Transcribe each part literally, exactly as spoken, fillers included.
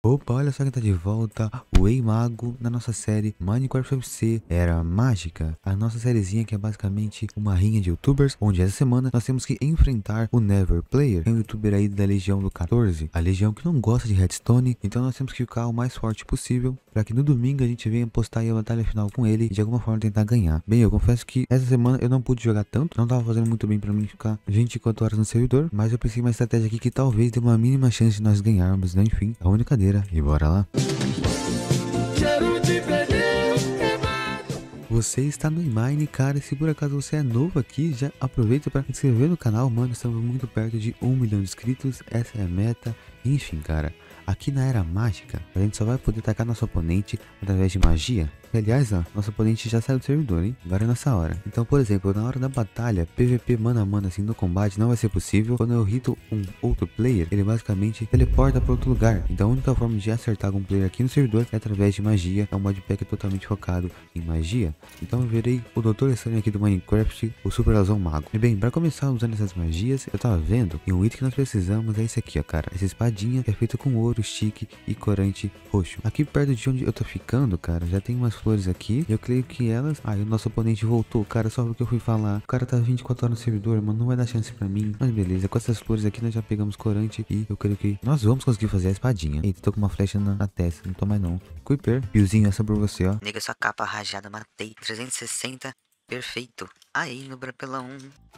Opa, olha só quem tá de volta, o Eimago, na nossa série Minecraft F C Era Mágica, a nossa sériezinha que é basicamente uma rinha de youtubers, onde essa semana nós temos que enfrentar o Never Player, que é um youtuber aí da Legião do quatorze, a Legião que não gosta de Redstone, então nós temos que ficar o mais forte possível, para que no domingo a gente venha postar aí a batalha final com ele e de alguma forma tentar ganhar. Bem, eu confesso que essa semana eu não pude jogar tanto, não tava fazendo muito bem para mim ficar vinte e quatro horas no servidor, mas eu pensei em uma estratégia aqui que talvez dê uma mínima chance de nós ganharmos, né? Enfim, a única cadeira. E bora lá. Você está no Mine, cara, e se por acaso você é novo aqui, já aproveita para se inscrever no canal, mano, estamos muito perto de um milhão de inscritos, essa é a meta. Enfim, cara, aqui na Era Mágica, a gente só vai poder atacar nosso oponente através de magia. E, aliás, ó, nosso oponente já saiu do servidor, hein? Agora é nessa hora. Então, por exemplo, na hora da batalha, P V P mano a mano assim no combate não vai ser possível. Quando eu hito um outro player, ele basicamente teleporta para outro lugar. Então a única forma de acertar algum player aqui no servidor é através de magia. É um modpack totalmente focado em magia. Então eu verei o doutor Estranho aqui do Minecraft, o Super Lazão Mago. E bem, para começar usando essas magias, eu tava vendo, e um item que nós precisamos é esse aqui, ó, cara. Essa espadinha que é feita com ouro, stick e corante roxo. Aqui perto de onde eu tô ficando, cara, já tem umas flores aqui. Eu creio que elas... Aí ah, o nosso oponente voltou, cara, só porque eu fui falar. O cara tá vinte e quatro horas no servidor, mano, não vai dar chance pra mim. Mas beleza, com essas flores aqui nós já pegamos corante e eu creio que nós vamos conseguir fazer a espadinha. Eita, tô com uma flecha na, na testa, não tô mais não. Kuiper, Piozinho, essa por você, ó. Nega, sua capa rajada, matei. trezentos e sessenta, perfeito. Aí, no Brapelão.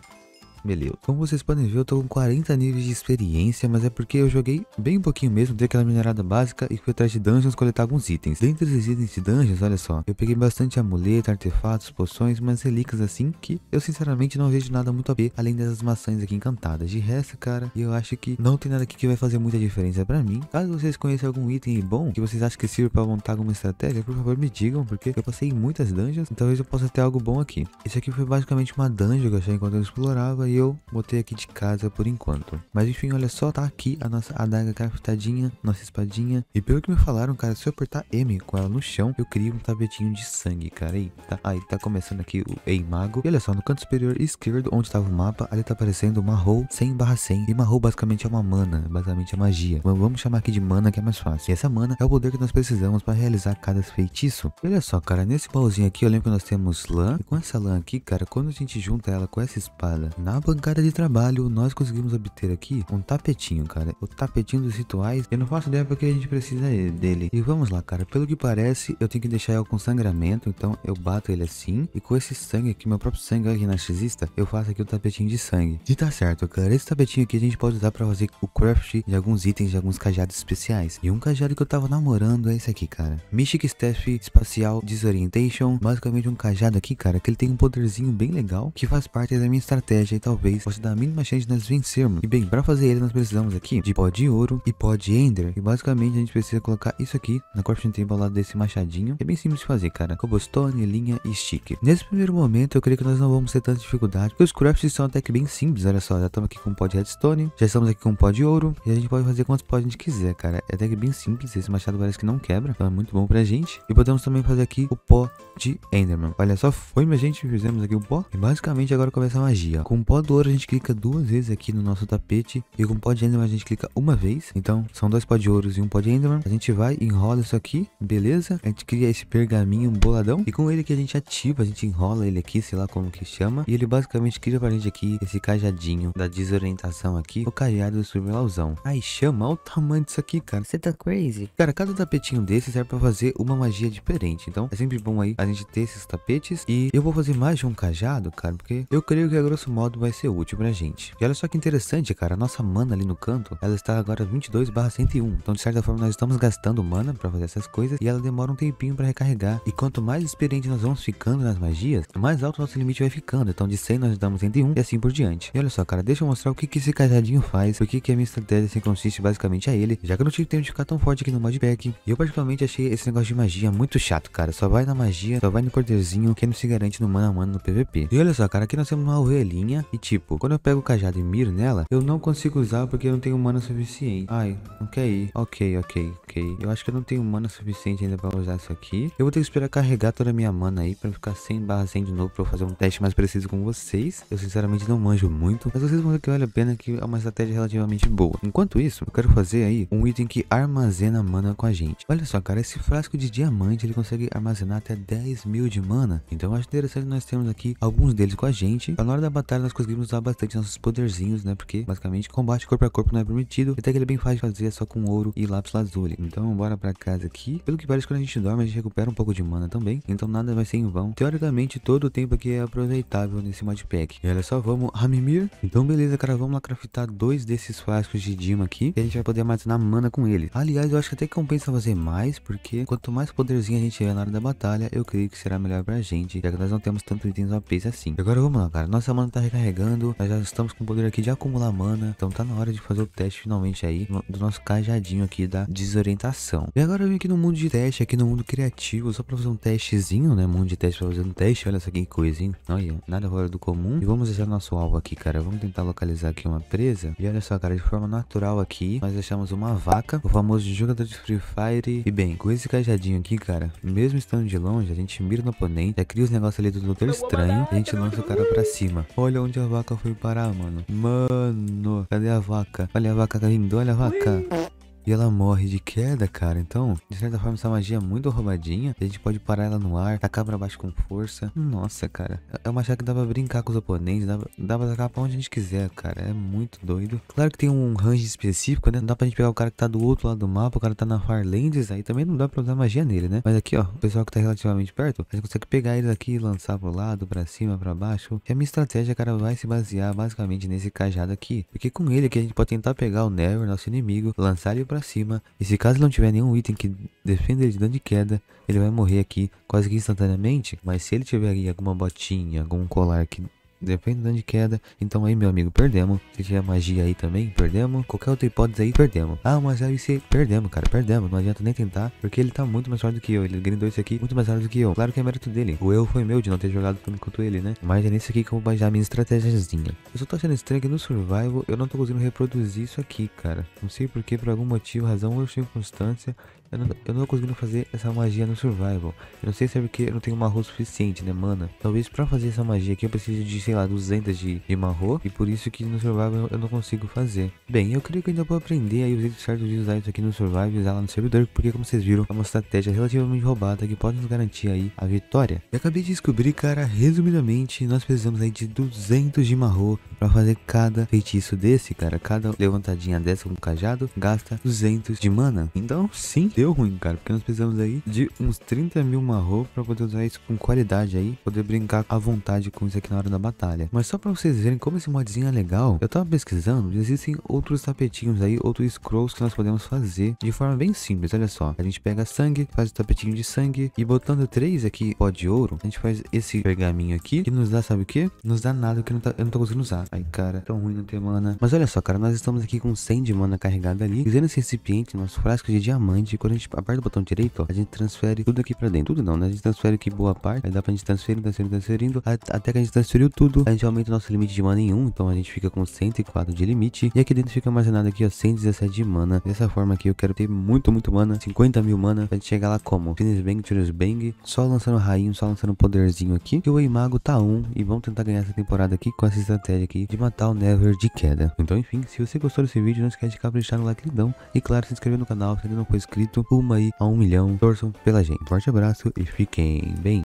Beleza. Como vocês podem ver, eu tô com quarenta níveis de experiência, mas é porque eu joguei bem pouquinho mesmo, dei aquela minerada básica e fui atrás de dungeons coletar alguns itens. Dentre esses itens de dungeons, olha só, eu peguei bastante amuleto, artefatos, poções, umas relíquias assim, que eu sinceramente não vejo nada muito a ver, além dessas maçãs aqui encantadas. De resto, cara, eu acho que não tem nada aqui que vai fazer muita diferença pra mim. Caso vocês conheçam algum item bom, que vocês acham que sirva pra montar alguma estratégia, por favor me digam, porque eu passei em muitas dungeons, então talvez eu possa ter algo bom aqui. Esse aqui foi basicamente uma dungeon que eu achei enquanto eu explorava, e eu botei aqui de casa por enquanto. Mas enfim, olha só, tá aqui a nossa adaga craftadinha, nossa espadinha. E pelo que me falaram, cara, se eu apertar M com ela no chão, eu crio um tapetinho de sangue, cara. Aí tá, aí tá começando aqui o Eimago. E olha só, no canto superior esquerdo, onde estava o mapa, ali tá aparecendo Marrow cem barra cem. E Marrow basicamente é uma mana, basicamente é magia. Mas vamos chamar aqui de mana, que é mais fácil. E essa mana é o poder que nós precisamos para realizar cada feitiço. E olha só, cara, nesse baúzinho aqui, eu lembro que nós temos lã. E com essa lã aqui, cara, quando a gente junta ela com essa espada na bancada de trabalho, nós conseguimos obter aqui um tapetinho, cara, o tapetinho dos rituais. Eu não faço ideia porque a gente precisa dele. E vamos lá, cara, pelo que parece eu tenho que deixar ele com sangramento, então eu bato ele assim, e com esse sangue aqui, meu próprio sangue aqui narcisista, eu faço aqui o tapetinho de sangue. E tá certo, cara, esse tapetinho aqui a gente pode usar pra fazer o craft de alguns itens, de alguns cajados especiais. E um cajado que eu tava namorando é esse aqui, cara, Mystic Staff Espacial Disorientation. Basicamente um cajado aqui, cara, que ele tem um poderzinho bem legal, que faz parte da minha estratégia e talvez possa dar a mínima chance de nós vencermos. E bem, para fazer ele nós precisamos aqui de pó de ouro e pó de ender. E basicamente a gente precisa colocar isso aqui na crafting table ao lado desse machadinho. É bem simples de fazer, cara. Cobblestone, linha e stick. Nesse primeiro momento eu creio que nós não vamos ter tanta dificuldade, porque os crafts são até que bem simples. Olha só, já estamos aqui com pó de redstone, já estamos aqui com pó de ouro, e a gente pode fazer quantos pó a gente quiser, cara. É até que bem simples, esse machado parece que não quebra, então é muito bom pra gente. E podemos também fazer aqui o pó de enderman. Olha só, foi, minha gente, fizemos aqui o pó. E basicamente agora começa a magia. Com o pó do ouro a gente clica duas vezes aqui no nosso tapete, e com o pó de enderman a gente clica uma vez. Então são dois pó de ouros e um pó de enderman. A gente vai, enrola isso aqui, beleza? A gente cria esse pergaminho boladão, e com ele que a gente ativa, a gente enrola ele aqui, sei lá como que chama, e ele basicamente cria pra gente aqui esse cajadinho da desorientação aqui, o cajado do survivalzão. Aí chama, olha o tamanho disso aqui, cara, você tá crazy. Cara, cada tapetinho desse serve pra fazer uma magia diferente, então é sempre bom aí a gente ter esses tapetes. E eu vou fazer mais de um cajado, cara, porque eu creio que a grosso modo vai ser útil pra gente. E olha só que interessante, cara, a nossa mana ali no canto, ela está agora vinte e dois barra cento e um. Então de certa forma nós estamos gastando mana pra fazer essas coisas, e ela demora um tempinho pra recarregar. E quanto mais experiente nós vamos ficando nas magias, mais alto o nosso limite vai ficando. Então de cem nós damos cento e um e assim por diante. E olha só, cara, deixa eu mostrar o que que esse cajadinho faz, o que que a minha estratégia se consiste basicamente a ele, já que eu não tive tempo de ficar tão forte aqui no modpack. E eu particularmente achei esse negócio de magia muito chato, cara. Só vai na magia, só vai no poderzinho, que não se garante no mano a mano no P V P. E olha só, cara, aqui nós temos uma ovelhinha, e tipo, quando eu pego o cajado e miro nela, eu não consigo usar porque eu não tenho mana suficiente. Ai, não quer ir. Ok, ok, ok. Eu acho que eu não tenho mana suficiente ainda pra usar isso aqui. Eu vou ter que esperar carregar toda a minha mana aí pra ficar cem barra cem de novo pra eu fazer um teste mais preciso com vocês. Eu sinceramente não manjo muito, mas vocês vão ver que vale a pena, que é uma estratégia relativamente boa. Enquanto isso, eu quero fazer aí um item que armazena mana com a gente. Olha só, cara, esse frasco de diamante, ele consegue armazenar até dez mil de mana. Então eu acho interessante nós termos aqui alguns deles com a gente. Pra na hora da batalha nós conseguimos usar bastante nossos poderzinhos, né? Porque basicamente combate corpo a corpo não é permitido. Até que ele é bem fácil de fazer, é só com ouro e lápis lazuli. Então bora pra casa aqui. Pelo que parece, quando a gente dorme a gente recupera um pouco de mana também. Então nada vai ser em vão. Teoricamente todo o tempo aqui é aproveitável nesse modpack. E olha só, vamos Hamimir. Então beleza, cara, vamos lá craftar dois desses frascos de Dima aqui. E a gente vai poder armazenar mana com ele. Aliás, eu acho que até compensa fazer mais, porque quanto mais poderzinho a gente tiver na hora da batalha, eu creio que será melhor pra gente, já que nós não temos tanto itens O P assim. Agora vamos lá, cara. Nossa mana tá recarregando. Nós já estamos com o poder aqui de acumular mana. Então tá na hora de fazer o teste finalmente aí do nosso cajadinho aqui da desorientação. E agora eu vim aqui no mundo de teste, aqui no mundo criativo, só pra fazer um testezinho, né? Mundo de teste pra fazer um teste. Olha só que coisa, hein? Olha, nada fora do comum. E vamos deixar nosso alvo aqui, cara. Vamos tentar localizar aqui uma presa. E olha só, cara, de forma natural aqui, nós deixamos uma vaca, o famoso jogador de Free Fire. E bem, com esse cajadinho aqui, cara, mesmo estando de longe, a gente mira no oponente, já cria os negócios ali do doutor estranho, e a gente lança o cara pra cima. Olha onde a vaca foi parar, mano. Mano, cadê a vaca? Olha a vaca caindo, olha a vaca. E ela morre de queda, cara. Então, de certa forma, essa magia é muito roubadinha. A gente pode parar ela no ar, tacar pra baixo com força. Nossa, cara. É uma chave que dá pra brincar com os oponentes. Dá, dá pra tacar pra onde a gente quiser, cara. É muito doido. Claro que tem um range específico, né? Não dá pra gente pegar o cara que tá do outro lado do mapa. O cara tá na Farlands. Aí também não dá pra usar magia nele, né? Mas aqui, ó, o pessoal que tá relativamente perto, a gente consegue pegar eles aqui e lançar pro lado, pra cima, pra baixo. E a minha estratégia, cara, vai se basear basicamente nesse cajado aqui. Porque com ele aqui a gente pode tentar pegar o Never, nosso inimigo, lançar ele pra cima, e se caso não tiver nenhum item que defenda ele de dano de queda, ele vai morrer aqui quase que instantaneamente. Mas se ele tiver aí alguma botinha, algum colar que defende dano de queda, então aí, meu amigo, perdemos. Se tiver magia aí também, perdemos. Qualquer outra hipótese aí, perdemos. Ah, mas aí se perdemos, cara, perdemos. Não adianta nem tentar, porque ele tá muito mais forte do que eu. Ele grindou isso aqui muito mais rápido do que eu. Claro que é mérito dele. O erro foi meu de não ter jogado tanto quanto ele, né? Mas é nesse aqui que eu vou baixar a minha estratégiazinha. Eu só tô achando estranho que no survival eu não tô conseguindo reproduzir isso aqui, cara. Não sei porque, por algum motivo, razão ou circunstância, Eu não, eu não tô conseguindo fazer essa magia no survival. Eu não sei se é porque eu não tenho marro suficiente, né, mana? Talvez pra fazer essa magia aqui eu precise de, sei lá, duzentos de, de marro. E por isso que no survival eu não consigo fazer. Bem, eu creio que eu ainda vou aprender aí o jeito certo de usar isso aqui no survival e usar lá no servidor. Porque, como vocês viram, é uma estratégia relativamente roubada que pode nos garantir aí a vitória. E acabei de descobrir, cara, resumidamente, nós precisamos aí de duzentos de marro pra fazer cada feitiço desse, cara. Cada levantadinha dessa com o cajado gasta duzentos de mana. Então, sim, deu ruim, cara, porque nós precisamos aí de uns trinta mil marro pra poder usar isso com qualidade aí, poder brincar à vontade com isso aqui na hora da batalha. Mas só pra vocês verem como esse modzinho é legal, eu tava pesquisando, existem outros tapetinhos aí, outros scrolls que nós podemos fazer de forma bem simples. Olha só, a gente pega sangue, faz o tapetinho de sangue e botando três aqui pó de ouro, a gente faz esse pergaminho aqui, que nos dá, sabe o que? Nos dá nada que eu não, tá, eu não tô conseguindo usar. Ai, cara, tão ruim não ter mana. Mas olha só, cara, nós estamos aqui com cem de mana carregada ali, usando esse recipiente, nosso frasco de diamante. Quando a gente aperta o botão direito, ó, a gente transfere tudo aqui pra dentro. Tudo não, né? A gente transfere aqui boa parte. Aí dá pra gente transferir, transferindo, transferindo. Até que a gente transferiu tudo. A gente aumenta o nosso limite de mana em um. Então a gente fica com cento e quatro de limite. E aqui dentro fica armazenado aqui, ó, cento e dezessete de mana. Dessa forma aqui eu quero ter muito, muito mana. cinquenta mil mana. Pra gente chegar lá como? Finish Bang, Furious Bang. Só lançando rainho, só lançando poderzinho aqui. Que o Eimago tá um. E vamos tentar ganhar essa temporada aqui com essa estratégia aqui de matar o Never de queda. Então, enfim, se você gostou desse vídeo, não esquece de caprichar no like lindão. E claro, se inscrever no canal se ainda não for inscrito. Uma aí a um milhão. Torçam pela gente. Forte abraço e fiquem bem.